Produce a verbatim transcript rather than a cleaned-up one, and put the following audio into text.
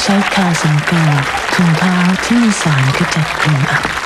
ใช้คาสังกาถุงเท้าที่มีสารขจัดกลิ่นอับ